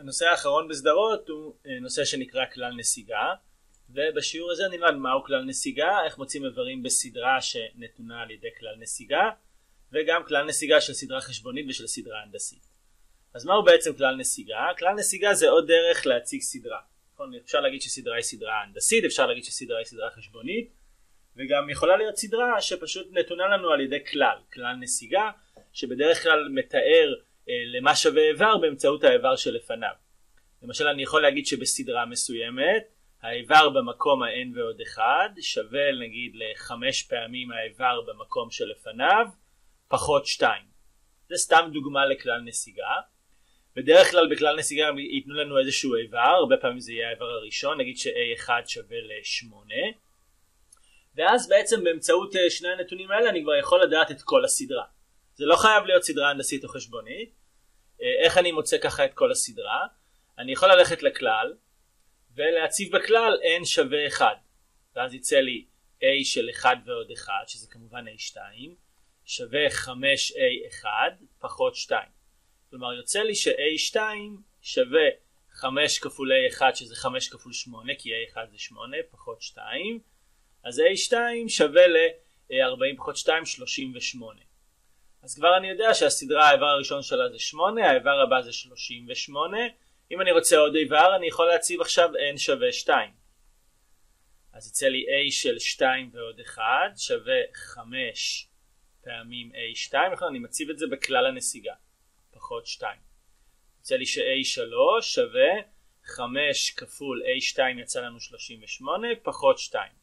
הנושא האחרון בסדרות הוא נושא שנקרא כלל נסיגה, ובשיעור הזה נלמד מהו כלל נסיגה, איך מוצאים איברים בסדרה שנתונה על ידי כלל נסיגה, וגם כלל נסיגה של סדרה חשבונית ושל סדרה הנדסית. אז מהו בעצם כלל נסיגה? כלל נסיגה זה עוד דרך להציג סדרה. אפשר להגיד שסדרה היא סדרה הנדסית, אפשר להגיד שסדרה היא סדרה חשבונית, וגם יכולה להיות סדרה שפשוט נתונה לנו על ידי כלל נסיגה, שבדרך כלל מתאר למה שווה איבר באמצעות האיבר שלפניו. למשל אני יכול להגיד שבסדרה מסוימת האיבר במקום ה-n ועוד 1 שווה נגיד ל5 פעמים האיבר במקום שלפניו פחות 2. זה סתם דוגמה לכלל נסיגה. בדרך כלל בכלל נסיגה ייתנו לנו איזשהו איבר, הרבה פעמים זה יהיה האיבר הראשון, נגיד ש-a1 שווה ל8, ואז בעצם באמצעות שני הנתונים האלה אני כבר יכול לדעת את כל הסדרה. זה לא חייב להיות סדרה הנדסית או חשבונית. איך אני מוצא ככה את כל הסדרה? אני יכול ללכת לכלל ולהציב בכלל n שווה 1, ואז יצא לי a של 1 ועוד 1, שזה כמובן a2, שווה 5a1 פחות 2. כלומר יוצא לי ש-a2 שווה 5 כפול a1, שזה 5 כפול 8, כי a1 זה 8 פחות 2, אז a2 שווה ל-40 פחות 2, 38. אז כבר אני יודע שהסדרה האיבר הראשון שלה זה 8, האיבר הבא זה 38. אם אני רוצה עוד איבר אני יכול להציב עכשיו n שווה 2. אז יצא לי a של 2 ועוד 1 שווה 5 פעמים a2, נכון? אני מציב את זה בכלל הנסיגה, פחות 2. יצא לי ש-a3 שווה 5 כפול a2 יצא לנו 38 פחות 2.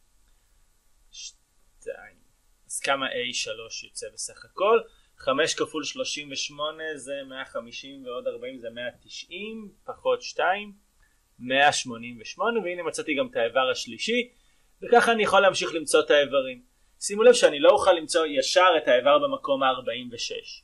אז כמה a3 יוצא בסך הכל? 5 כפול 38 זה 150 ועוד 40 זה 190 פחות 2, 188, והנה מצאתי גם את האיבר השלישי, וככה אני יכול להמשיך למצוא את האיברים. שימו לב שאני לא אוכל למצוא ישר את האיבר במקום ה-46,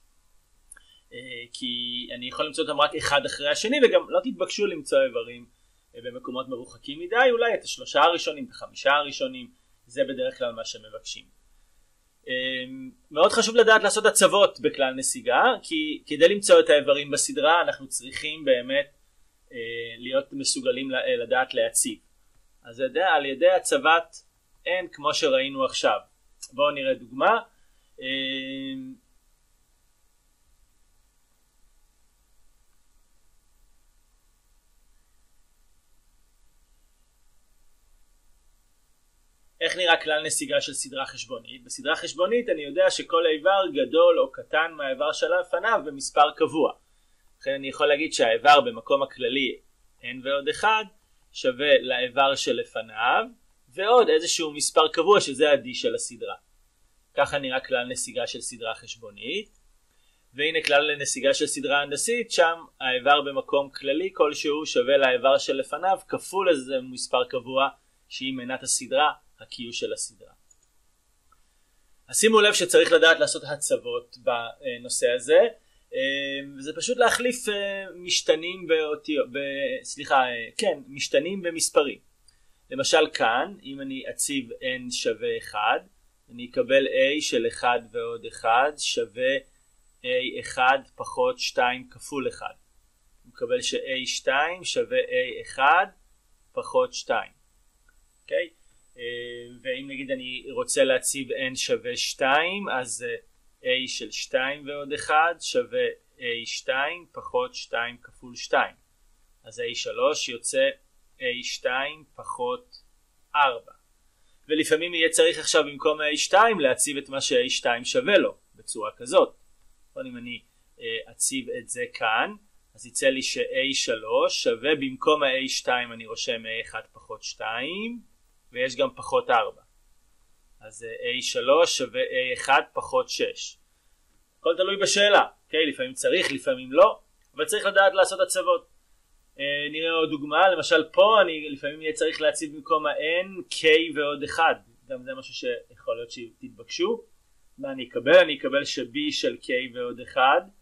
כי אני יכול למצוא אותם רק אחד אחרי השני, וגם לא תתבקשו למצוא איברים במקומות מרוחקים מדי, אולי את השלושה הראשונים, את החמישה הראשונים, זה בדרך כלל מה שמבקשים. מאוד חשוב לדעת לעשות הצבות בכלל נסיגה, כי כדי למצוא את האיברים בסדרה אנחנו צריכים באמת להיות מסוגלים לדעת להציב. אז על ידי הצבת n כמו שראינו עכשיו. בואו נראה דוגמה. איך נראה כלל נסיגה של סדרה חשבונית? בסדרה חשבונית אני יודע שכל איבר גדול או קטן מהאיבר שלפניו במספר קבוע. לכן אני יכול להגיד שהאיבר במקום הכללי n ועוד 1 שווה לאיבר שלפניו ועוד איזשהו מספר קבוע שזה ה-d של הסדרה. ככה נראה כלל נסיגה של סדרה חשבונית. והנה כלל נסיגה של סדרה הנדסית, שם האיבר במקום כללי כלשהו שווה לאיבר שלפניו כפול איזה מספר קבוע שהיא מנת הסדרה, ה-q של הסדרה. אז שימו לב שצריך לדעת לעשות הצבות בנושא הזה, וזה פשוט להחליף משתנים משתנים במספרים. למשל כאן, אם אני אציב n שווה 1, אני אקבל a של 1 ועוד 1 שווה a1 פחות 2 כפול 1. אני מקבל ש-a2 שווה a1 פחות 2. אוקיי? ואם נגיד אני רוצה להציב n שווה 2, אז a של 2 ועוד 1 שווה a2 פחות 2 כפול 2. אז a3 יוצא a2 פחות 4. ולפעמים יהיה צריך עכשיו במקום a2 להציב את מה ש-a2 שווה לו, בצורה כזאת. אם אני אציב את זה כאן, אז יצא לי ש-a3 שווה במקום ה-a2 אני רושם a1 פחות 2, ויש גם פחות 4. אז a3 שווה a1 פחות 6. הכל תלוי בשאלה. Okay, לפעמים צריך, לפעמים לא, אבל צריך לדעת לעשות הצבות. נראה עוד דוגמה, למשל פה אני לפעמים יהיה צריך להציב במקום ה-n k ועוד 1. גם זה משהו שיכול להיות שתתבקשו. מה אני אקבל? אני אקבל ש-b של k ועוד 1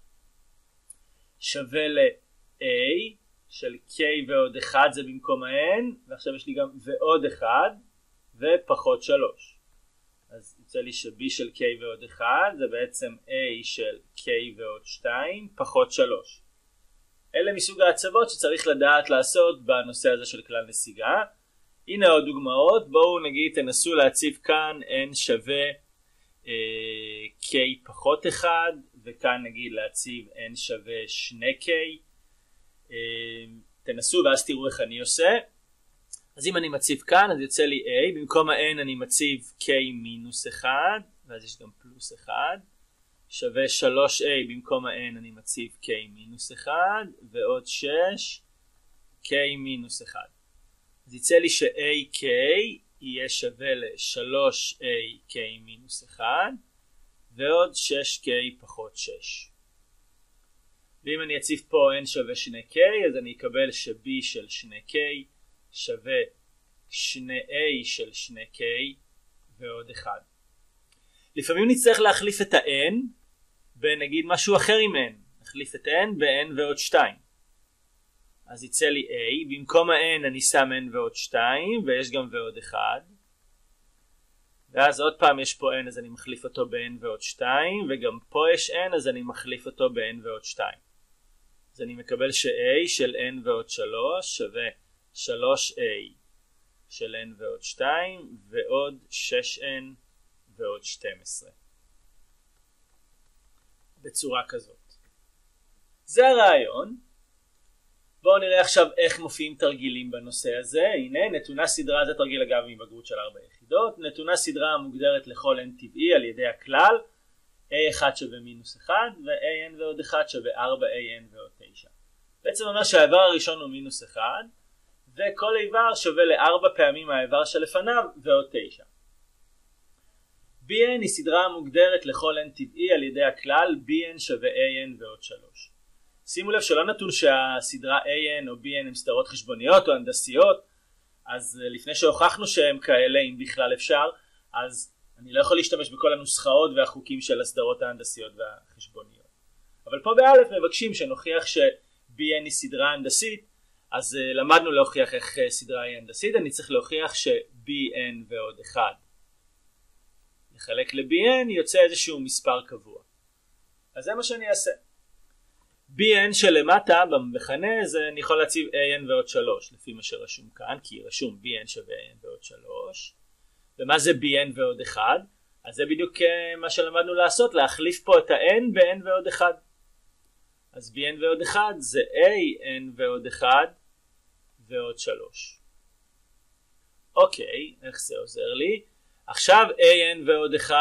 שווה ל-a של k ועוד 1 זה במקום ה-n, ועכשיו יש לי גם ועוד 1 ופחות 3. אז יוצא לי ש-b של k ועוד 1 זה בעצם a של k ועוד 2 פחות 3. אלה מסוג ההצבות שצריך לדעת לעשות בנושא הזה של כלל נסיגה. הנה עוד דוגמאות. בואו נגיד תנסו להציב כאן n שווה k פחות 1, וכאן נגיד להציב n שווה 2k. תנסו ואז תראו איך אני עושה. אז אם אני מציב כאן, אז יוצא לי a, במקום ה-n אני מציב k מינוס 1, ואז יש גם פלוס 1, שווה 3a, במקום ה-n אני מציב k מינוס 1, ועוד 6, k מינוס 1. אז יצא לי ש-ak יהיה שווה ל-3ak מינוס 1, ועוד 6k פחות 6. ואם אני אציב פה n שווה 2k, אז אני אקבל ש-b של 2k שווה 2a של 2k ועוד 1. לפעמים נצטרך להחליף את ה-n בנגיד משהו אחר עם n. נחליף את n ב-n ועוד 2. אז יצא לי a, במקום ה-n אני שם n ועוד 2, ויש גם ועוד 1. ואז עוד פעם יש פה n, אז אני מחליף אותו ב-n ועוד 2, וגם פה יש n, אז אני מחליף אותו ב-n ועוד 2. אז אני מקבל ש-a של n ועוד 3 שווה 3a של n ועוד 2, ועוד 6n ועוד 12. בצורה כזאת. זה הרעיון. בואו נראה עכשיו איך מופיעים תרגילים בנושא הזה. הנה, נתונה סדרה, זה תרגיל אגב מבגרות של 4 יחידות. נתונה סדרה המוגדרת לכל n טבעי על ידי הכלל a1 שווה מינוס 1 ו-an ועוד 1 שווה 4an ועוד 9. בעצם אומר שהאיבר הראשון הוא מינוס 1 וכל איבר שווה ל4 פעמים האיבר שלפניו ועוד 9. bn היא סדרה המוגדרת לכל n טבעי על ידי הכלל bn שווה an ועוד 3. שימו לב שלא נתון שהסדרה an או bn הם סדרות חשבוניות או הנדסיות, אז לפני שהוכחנו שהם כאלה, אם בכלל אפשר, אז אני לא יכול להשתמש בכל הנוסחאות והחוקים של הסדרות ההנדסיות והחשבוניות. אבל פה באלף מבקשים שנוכיח ש-bn היא סדרה הנדסית, אז למדנו להוכיח איך סדרה היא הנדסית. אני צריך להוכיח ש-bn ועוד 1 לחלק ל-bn יוצא איזשהו מספר קבוע. אז זה מה שאני אעשה. bn שלמטה במכנה זה אני יכול להציב an ועוד 3 לפי מה שרשום כאן, כי רשום bn שווה an ועוד 3. ומה זה bn ועוד 1? אז זה בדיוק מה שלמדנו לעשות, להחליף פה את ה-n ב-n ועוד 1. אז bn ועוד 1 זה an ועוד 1 ועוד 3. אוקיי, איך זה עוזר לי? עכשיו an ועוד 1,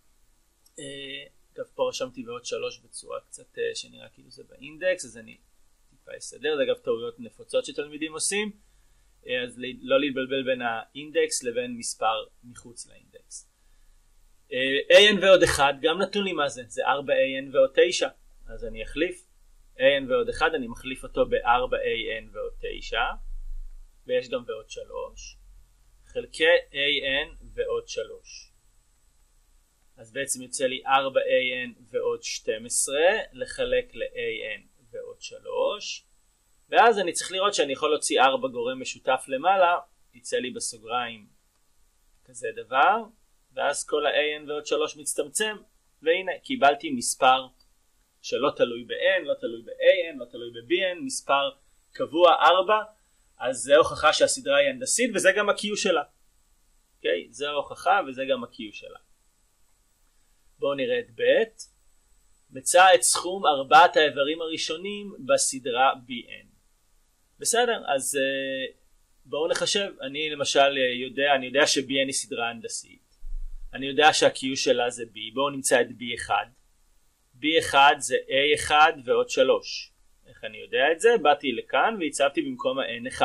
אגב פה רשמתי ועוד 3 בצורה קצת שנראה כאילו זה באינדקס, אז אני טיפה אסדר, זה אגב טעויות נפוצות שתלמידים עושים, אז לא להתבלבל בין האינדקס לבין מספר מחוץ לאינדקס. an ועוד 1 גם נתון לי מה זה, זה 4an ועוד 9, אז אני אחליף an ועוד 1, אני מחליף אותו ב-4an ועוד 9, ויש גם ועוד 3, חלקי an ועוד 3. אז בעצם יוצא לי 4an ועוד 12 לחלק ל-an ועוד 3, ואז אני צריך לראות שאני יכול להוציא 4 גורם משותף למעלה, יצא לי בסוגריים כזה דבר, ואז כל ה-an ועוד 3 מצטמצם, והנה קיבלתי מספר שלא תלוי ב-n, לא תלוי ב-an, לא תלוי ב-bn, מספר קבוע 4, אז זה הוכחה שהסדרה היא הנדסית, וזה גם ה-Q שלה. אוקיי? זה ההוכחה וזה גם ה-Q שלה. בואו נראה את ב'. מצא את סכום 4 האיברים הראשונים בסדרה bn. בסדר, אז בואו נחשב. אני למשל יודע ש-bn היא סדרה הנדסית. אני יודע שה-Q שלה זה b. בואו נמצא את b1. b1 זה a1 ועוד 3. איך אני יודע את זה? באתי לכאן והצבתי במקום ה-n1.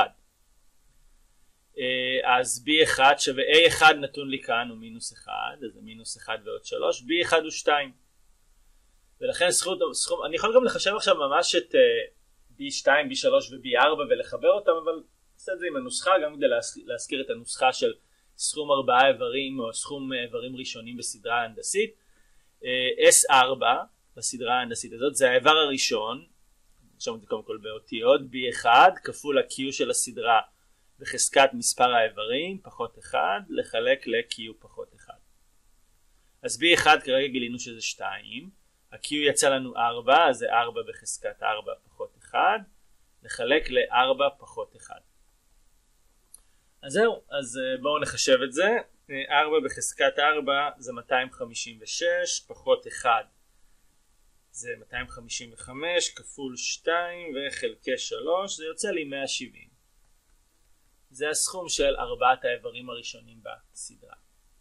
אז b1 שווה a1 נתון לי כאן הוא מינוס 1, אז זה מינוס 1 ועוד 3, b1 הוא 2. ולכן סכום, אני יכול גם לחשב עכשיו ממש את b2, b3 ו-b4 ולחבר אותם, אבל נעשה את זה עם הנוסחה, גם כדי להזכיר את הנוסחה של סכום 4 איברים או סכום איברים ראשונים בסדרה ההנדסית. S4 בסדרה ההנדסית הזאת זה האיבר הראשון, נרשום את זה קודם כל באותיות, b1 כפול ה-q של הסדרה בחזקת מספר האיברים פחות 1 לחלק ל-q פחות 1. אז b1 כרגע גילינו שזה 2, ה-q יצא לנו 4, אז זה 4 בחזקת 4 פחות 1, לחלק ל-4 פחות 1. אז זהו, אז בואו נחשב את זה. 4 בחזקת 4 זה 256 פחות 1 זה 255 כפול 2 וחלקי 3 זה יוצא לי 170. זה הסכום של 4 האיברים הראשונים בסדרה.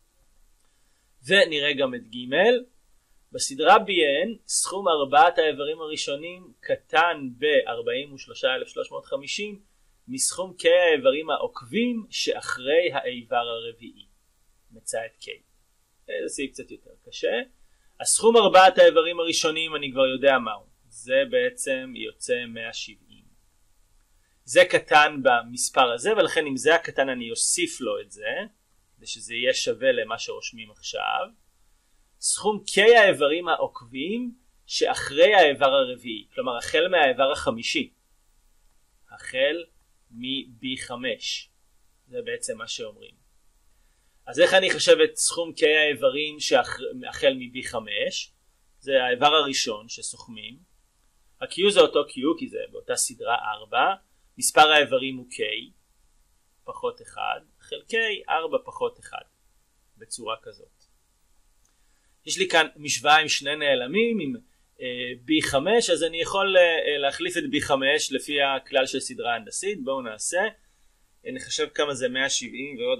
ונראה גם את ג'. בסדרה BN סכום 4 האיברים הראשונים קטן ב-43,350 מסכום K האיברים העוקבים שאחרי האיבר הרביעי. מצא את K. זה סעיף קצת יותר קשה. הסכום 4 האיברים הראשונים אני כבר יודע מהו. זה בעצם יוצא 170. זה קטן במספר הזה, ולכן אם זה הקטן אני אוסיף לו את זה, כדי שזה יהיה שווה למה שרושמים עכשיו. סכום K האיברים העוקבים שאחרי האיבר הרביעי. כלומר, החל מהאיבר החמישי. החל מ-B5. זה בעצם מה שאומרים. אז איך אני חושב את סכום K האיברים שהחל מ-B5? זה האיבר הראשון שסוכמים. ה-Q זה אותו Q כי זה באותה סדרה 4. מספר האיברים הוא K פחות 1 חלקי 4 פחות 1. בצורה כזאת. יש לי כאן משוואה עם שני נעלמים עם B5, אז אני יכול להחליף את B5 לפי הכלל של סדרה הנדסית. בואו נעשה. נחשב כמה זה 170 ועוד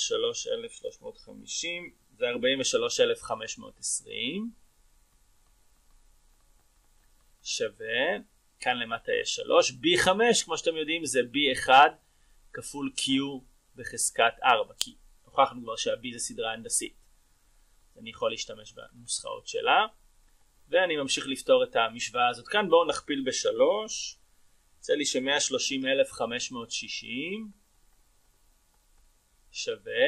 43,350, זה 43,520. שווה, כאן למטה יש 3. B5, כמו שאתם יודעים, זה B1 כפול Q בחזקת 4, כי הוכחנו כבר שה-B זה סדרה הנדסית. אני יכול להשתמש בנוסחאות שלה. ואני ממשיך לפתור את המשוואה הזאת כאן. בואו נכפיל ב3. יצא לי ש-130,560 שווה.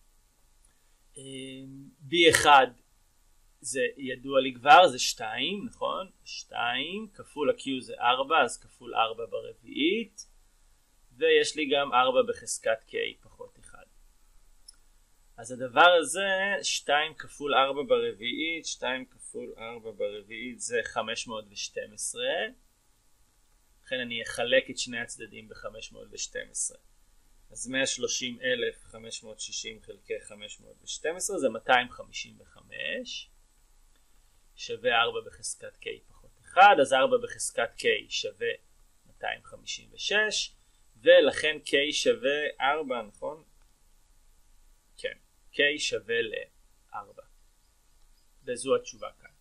B1 זה ידוע לי כבר, זה 2, נכון? 2 כפול ה-Q זה 4, אז כפול 4 ברביעית. ויש לי גם 4 בחזקת K פחות 1. אז הדבר הזה, 2 כפול 4 ברביעית, 2 כפול 4 ברביעית זה 512. לכן אני אחלק את שני הצדדים ב-512. אז 130,560 חלקי 512 זה 255. שווה 4 בחזקת K פחות 1. אז 4 בחזקת K שווה 256. ולכן K שווה 4, נכון? כן. K שווה ל-4. וזו התשובה כאן.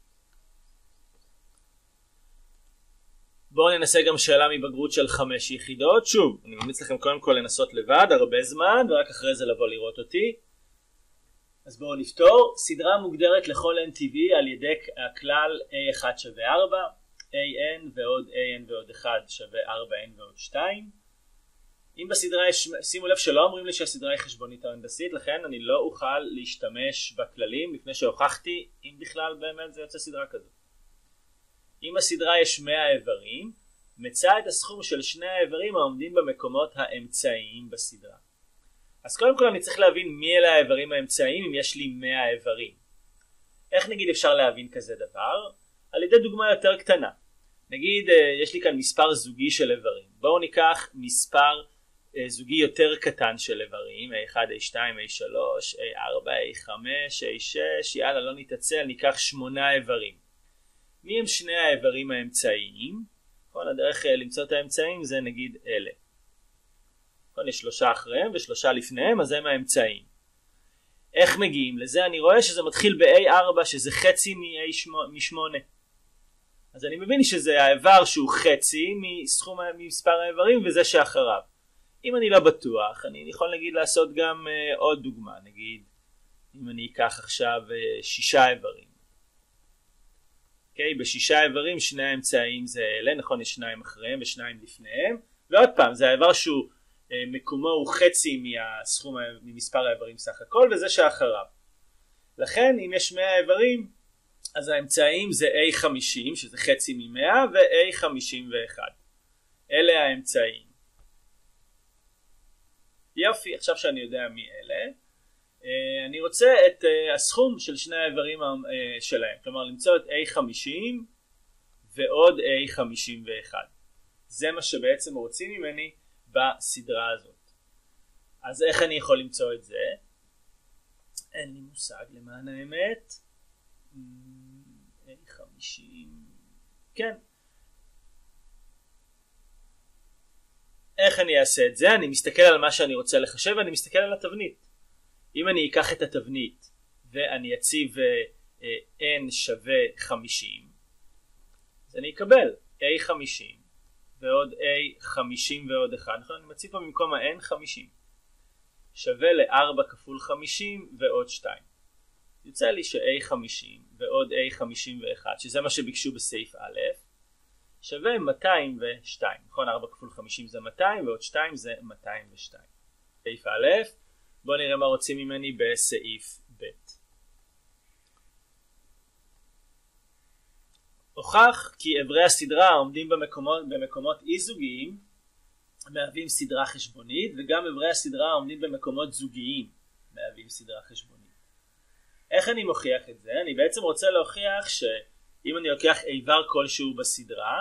בואו ננסה גם שאלה מבגרות של 5 יחידות. שוב, אני ממליץ לכם קודם כל לנסות לבד, הרבה זמן, ורק אחרי זה לבוא לראות אותי. אז בואו נפתור. סדרה מוגדרת לכל n טבעי על ידי הכלל a1 שווה 4, an ועוד an ועוד 1 שווה 4n ועוד 2. אם בסדרה יש, שימו לב שלא אומרים לי שהסדרה היא חשבונית או הנדסית, לכן אני לא אוכל להשתמש בכללים לפני שהוכחתי אם בכלל באמת זה יוצא סדרה כזאת. אם בסדרה יש 100 איברים, מצא את הסכום של שני האיברים העומדים במקומות האמצעיים בסדרה. אז קודם כל אני צריך להבין מי אלה האיברים האמצעיים אם יש לי 100 איברים. איך נגיד אפשר להבין כזה דבר? על ידי דוגמה יותר קטנה. נגיד יש לי כאן מספר זוגי של איברים. בואו ניקח מספר זוגי יותר קטן של איברים, A1, A2, A3, A4, A5, A6, יאללה לא נתעצל, ניקח 8 איברים. מי הם שני האיברים האמצעיים? נכון, הדרך למצוא את האמצעים זה נגיד אלה. נכון, יש 3 אחריהם ו3 לפניהם, אז הם האמצעיים. איך מגיעים לזה? אני רואה שזה מתחיל ב-A4 שזה חצי מ-8. אז אני מבין שזה האיבר שהוא חצי ממספר האיברים וזה שאחריו. אם אני לא בטוח, אני יכול נגיד לעשות גם עוד דוגמה. נגיד, אם אני אקח עכשיו 6 איברים. אוקיי, ב6 איברים שני האמצעיים זה אלה, נכון, יש 2 אחריהם ו2 לפניהם. ועוד פעם, זה האיבר שהוא מקומו הוא חצי ממספר האיברים סך הכל, וזה שאחריו. לכן, אם יש 100 איברים, אז האמצעיים זה A50, שזה חצי מ-100, ו-A51. אלה האמצעיים. יופי, עכשיו שאני יודע מי אלה, אני רוצה את הסכום של שני האיברים שלהם. כלומר, למצוא את A50 ועוד A51. זה מה שבעצם רוצים ממני בסדרה הזאת. אז איך אני יכול למצוא את זה? אין לי מושג למען האמת. A50. כן. איך אני אעשה את זה? אני מסתכל על מה שאני רוצה לחשב ואני מסתכל על התבנית. אם אני אקח את התבנית ואני אציב n שווה 50, אז אני אקבל a50 ועוד a50 ועוד 1. נכון? אני מציב פה במקום ה-n 50. שווה ל-4 כפול 50 ועוד 2. יוצא לי ש-a50 ועוד a51, שזה מה שביקשו בסעיף א', שווה 202. נכון? 4 כפול 50 זה 200 ועוד 2 זה 202. סעיף א', בואו נראה מה רוצים ממני בסעיף ב'. הוכח כי אברי הסדרה העומדים במקומות אי-זוגיים מהווים סדרה חשבונית, וגם אברי הסדרה העומדים במקומות זוגיים מהווים סדרה חשבונית. איך אני מוכיח את זה? אני בעצם רוצה להוכיח שאם אני לוקח איבר כלשהו בסדרה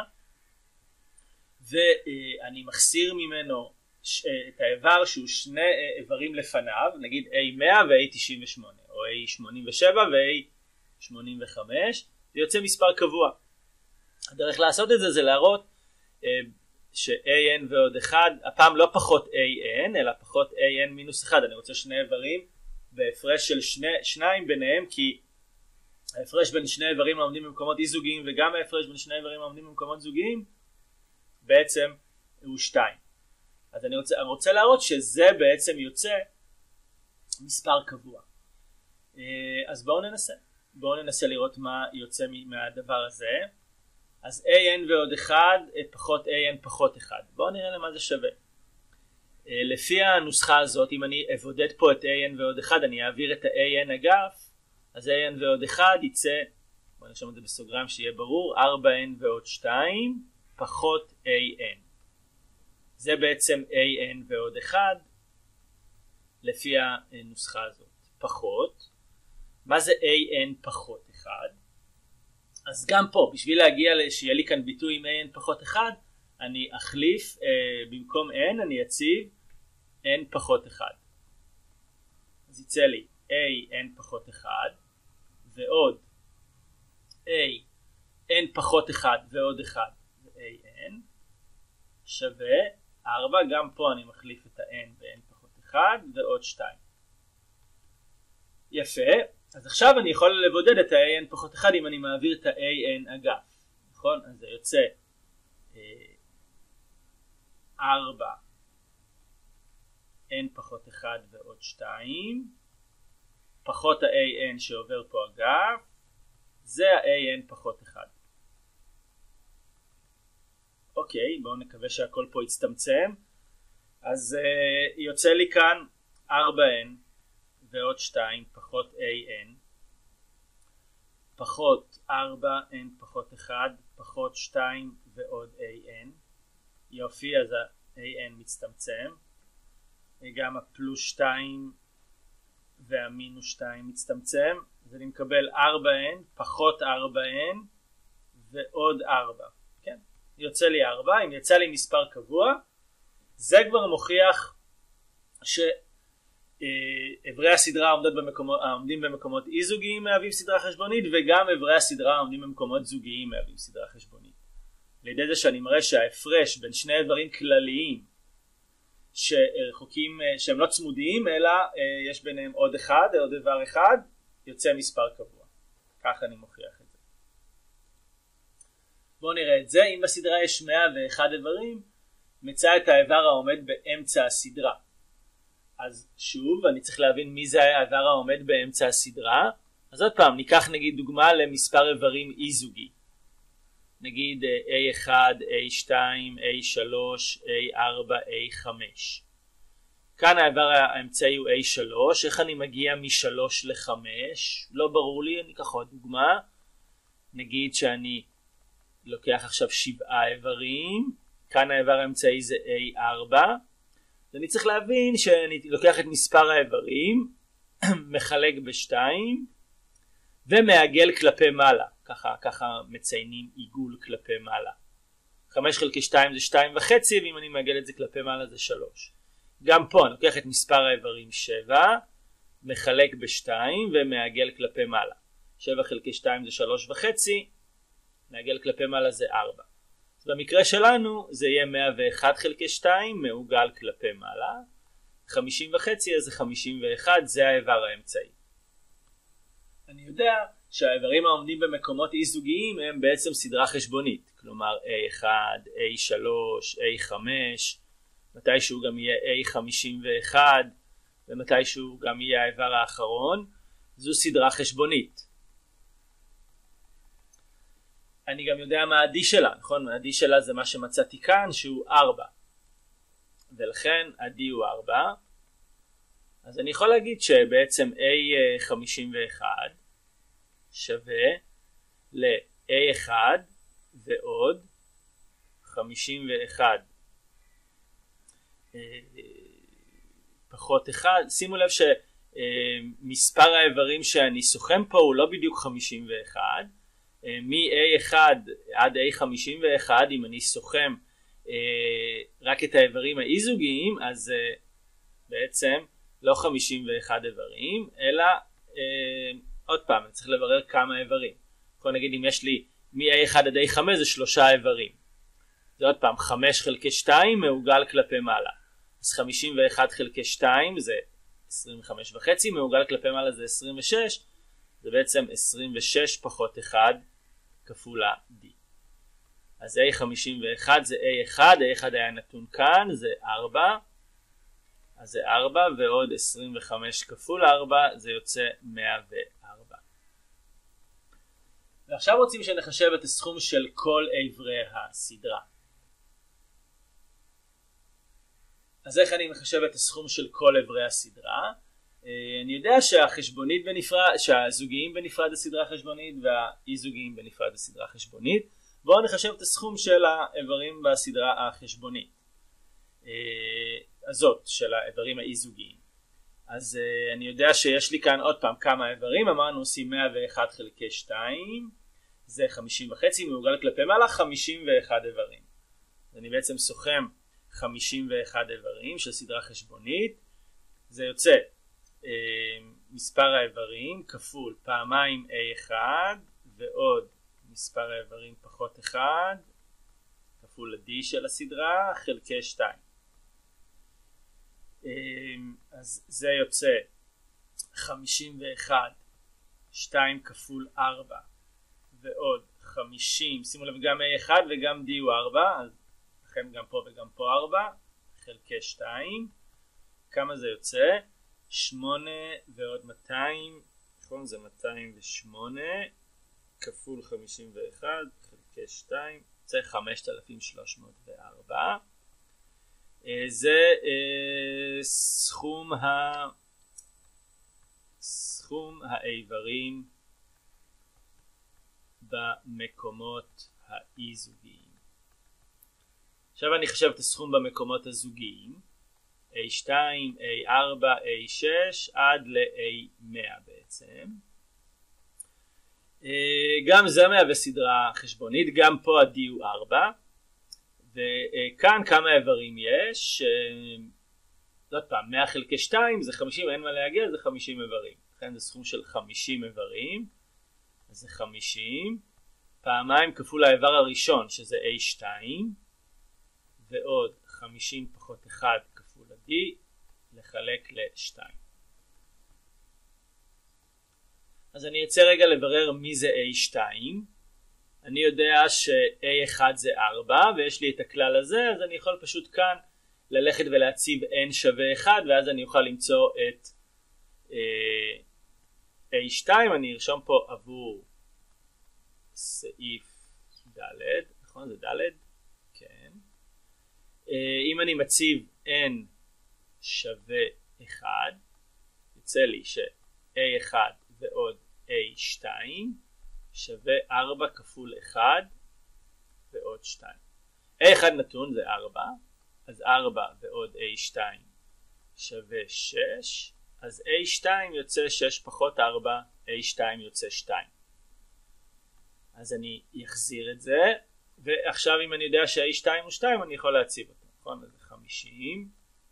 ואני מחסיר ממנו את האיבר שהוא שני איברים לפניו, נגיד A100 ו-A98 או A87 ו-A85, זה יוצא מספר קבוע. הדרך לעשות את זה זה להראות ש-AN ועוד 1, הפעם לא פחות AN אלא פחות AN מינוס 1. אני רוצה שני איברים בהפרש של שניים ביניהם, כי ההפרש בין שני איברים העומדים במקומות אי זוגיים וגם ההפרש בין שני איברים העומדים במקומות זוגיים בעצם הוא 2. אז אני רוצה להראות שזה בעצם יוצא מספר קבוע. אז בואו ננסה לראות מה יוצא מהדבר הזה. אז AN ועוד 1 פחות AN פחות 1. בואו נראה למה זה שווה. לפי הנוסחה הזאת, אם אני אבודד פה את AN ועוד 1, אני אעביר את ה-AN אגף, אז AN ועוד 1 יצא, בואו נרשום את זה בסוגריים שיהיה ברור, 4N ועוד 2 פחות AN. זה בעצם AN ועוד 1 לפי הנוסחה הזאת. פחות. מה זה AN פחות 1? אז גם פה, בשביל להגיע שיהיה לי כאן ביטוי עם AN פחות 1, אני אחליף, במקום N אני אציב N פחות 1. אז יצא לי AN פחות 1 ועוד AN פחות 1 ועוד 1 ו-AN שווה 4. גם פה אני מחליף את ה-N ב-N פחות 1 ועוד 2. יפה. אז עכשיו אני יכול לבודד את ה-AN פחות 1 אם אני מעביר את ה-AN אגף. נכון? אז זה יוצא 4 N פחות 1 ועוד 2 פחות ה-AN שעובר פה אגף, זה ה-AN פחות 1. אוקיי, בואו נקווה שהכל פה יצטמצם. אז יוצא לי כאן 4N ועוד 2 פחות AN פחות 4N פחות 1 פחות 2 ועוד AN. יופי, אז ה-AN מצטמצם. גם הפלוס 2 והמינוס 2 מצטמצם. אז אני מקבל 4N פחות 4N ועוד 4. כן? יוצא לי 4. אם יצא לי מספר קבוע, זה כבר מוכיח שאיברי הסדרה העומדים במקומות אי זוגיים מהווים סדרה חשבונית, וגם איברי הסדרה העומדים במקומות זוגיים מהווים סדרה חשבונית. לידי זה שאני מראה שההפרש בין שני איברים כלליים שרחוקים, שהם לא צמודיים אלא יש ביניהם עוד איבר אחד, יוצא מספר קבוע. כך אני מוכיח את זה. בואו נראה את זה. אם בסדרה יש 101 איברים, מצא את האיבר העומד באמצע הסדרה. אז שוב, אני צריך להבין מי זה האיבר העומד באמצע הסדרה. אז עוד פעם, ניקח נגיד דוגמה למספר איברים אי זוגי. נגיד A1, A2, A3, A4, A5. כאן האיבר האמצעי הוא A3. איך אני מגיע מ-3 ל-5? לא ברור לי, אני אקח עוד דוגמה. נגיד שאני לוקח עכשיו 7 איברים. כאן האיבר האמצעי זה A4. אני צריך להבין שאני לוקח את מספר האיברים, מחלק ב2 ומעגל כלפי מעלה. ככה מציינים עיגול כלפי מעלה. 5 חלקי 2 זה 2.5, ואם אני מעגל את זה כלפי מעלה זה 3. גם פה אני לוקח את מספר האיברים 7, מחלק ב-2 ומעגל כלפי מעלה. 7 חלקי 2 זה 3.5, מעגל כלפי מעלה זה 4. אז במקרה שלנו זה יהיה 101 חלקי 2 מעוגל כלפי מעלה. 50.5 זה 51, זה האיבר האמצעי. אני יודע שהאיברים העומדים במקומות אי זוגיים הם בעצם סדרה חשבונית, כלומר A1, A3, A5, מתישהו גם יהיה A51 ומתישהו גם יהיה האיבר האחרון. זו סדרה חשבונית. אני גם יודע מה ה-D שלה, נכון? ה-D שלה זה מה שמצאתי כאן, שהוא 4. ולכן ה-D הוא 4. אז אני יכול להגיד שבעצם A51 שווה ל-A1 ועוד 51 פחות 1. שימו לב שמספר האיברים שאני סוכם פה הוא לא בדיוק 51. מ-A1 עד A51, אם אני סוכם רק את האיברים האי-זוגיים, אז בעצם לא 51 איברים, אלא עוד פעם, אני צריך לברר כמה איברים. בוא נגיד אם יש לי מ-A1 עד A5 זה 3 איברים. זה עוד פעם 5 חלקי 2 מעוגל כלפי מעלה. אז 51 חלקי 2 זה 25.5, מעוגל כלפי מעלה זה 26, זה בעצם 26 פחות 1 כפול ה-D. אז A51 זה A1, A1 היה נתון כאן, זה 4, אז זה 4 ועוד 25 כפול 4, זה יוצא 104. ועכשיו רוצים שנחשב את הסכום של כל איברי הסדרה. אז איך אני מחשב את הסכום של כל איברי הסדרה? אני יודע שהחשבונית בנפרד, שהזוגיים בנפרד הסדרה החשבונית והאי-זוגיים בנפרד הסדרה החשבונית. בואו נחשב את הסכום של האיברים בסדרה החשבונית. הזאת של האיברים האי-זוגיים. אז אני יודע שיש לי כאן עוד פעם כמה איברים. אמרנו עושים 101 חלקי 2, זה 50.5, מעוגל כלפי מעלה 51 איברים. אני בעצם סוכם 51 איברים של סדרה חשבונית. זה יוצא מספר האיברים כפול פעמיים A1 ועוד מספר האיברים פחות 1 כפול ה-D של הסדרה חלקי 2. אז זה יוצא 51, 2 כפול 4 ועוד 50, שימו לב גם A1 וגם D הוא 4, אז לכן גם פה וגם פה 4 חלקי 2. כמה זה יוצא? 8 ועוד 2, נכון? זה 208 כפול 51 חלקי 2, זה 5304. זה סכום האיברים במקומות האי-זוגיים. עכשיו אני חושב את הסכום במקומות הזוגיים. A2, A4, A6 עד ל-A100 בעצם. גם זה מהווה סדרה חשבונית, גם פה ה-D הוא 4. וכאן כמה איברים יש. עוד פעם, 100 חלקי 2 זה 50, אין מה להגיע, זה 50 איברים. לכן זה סכום של 50 איברים. אז זה 50. פעמיים כפול האיבר הראשון שזה A2. ועוד 50 פחות 1 כפול ה-D לחלק ל-2. אז אני אצא רגע לברר מי זה A2. אני יודע ש-A1 זה 4 ויש לי את הכלל הזה, אז אני יכול פשוט כאן ללכת ולהציב n שווה 1 ואז אני אוכל למצוא את A2. אני ארשום פה עבור סעיף ד', נכון? זה ד'? כן. אם אני מציב n שווה 1, יצא לי ש-A1 ועוד A2 שווה 4 כפול 1 ועוד 2. A1 נתון זה 4, אז 4 ועוד A2 שווה 6, אז A2 יוצא 6 פחות 4, A2 יוצא 2. אז אני אחזיר את זה, ועכשיו אם אני יודע שה-A2 הוא 2 אני יכול להציב אותו, נכון? אז 50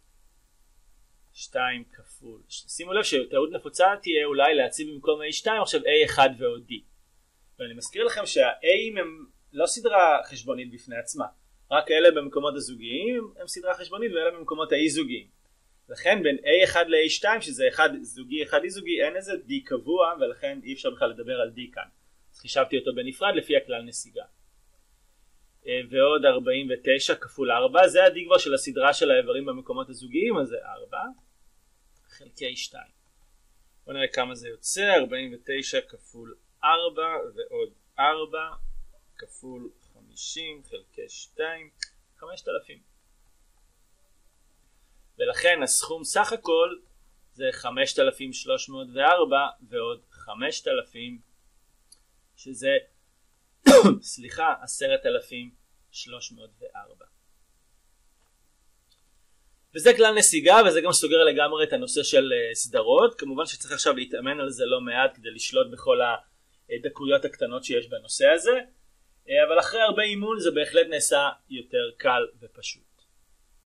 2 כפול, שימו לב שטעות נפוצה תהיה אולי להציב במקום A2 עכשיו A1 ועוד D. ואני מזכיר לכם שה-A'ים הם לא סדרה חשבונית בפני עצמה, רק אלה במקומות הזוגיים הם סדרה חשבונית ואלה במקומות האי-זוגיים. לכן בין A1 ל-A2 שזה אחד זוגי אחד אי-זוגי אין איזה D קבוע ולכן אי אפשר בכלל לדבר על D כאן. אז חישבתי אותו בנפרד לפי הכלל נסיגה. ועוד 49 כפול 4 זה ה-D כבר של הסדרה של האיברים במקומות הזוגיים, אז זה 4 חלקי 2. בואו נראה כמה זה יוצא, 49 כפול 4 ועוד 4 כפול 50 חלקי 2, 5,000. ולכן הסכום סך הכל זה 5,304 ועוד 5,000 שזה, סליחה, 10,304. וזה כלל נסיגה וזה גם סוגר לגמרי את הנושא של סדרות. כמובן שצריך עכשיו להתאמן על זה לא מעט כדי לשלוט בכל הדקויות הקטנות שיש בנושא הזה. אבל אחרי הרבה אימון זה בהחלט נעשה יותר קל ופשוט.